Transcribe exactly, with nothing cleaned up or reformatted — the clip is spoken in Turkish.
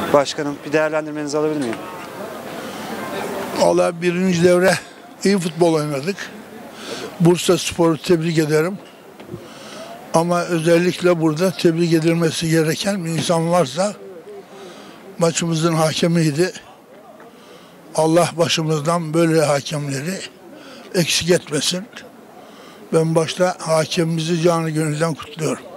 Başkanım, bir değerlendirmenizi alabilir miyim? Vallahi birinci devre iyi futbol oynadık. Bursaspor'u tebrik ederim. Ama özellikle burada tebrik edilmesi gereken bir insan varsa maçımızın hakemiydi. Allah başımızdan böyle hakemleri eksik etmesin. Ben başta hakemimizi canı gönülden kutluyorum.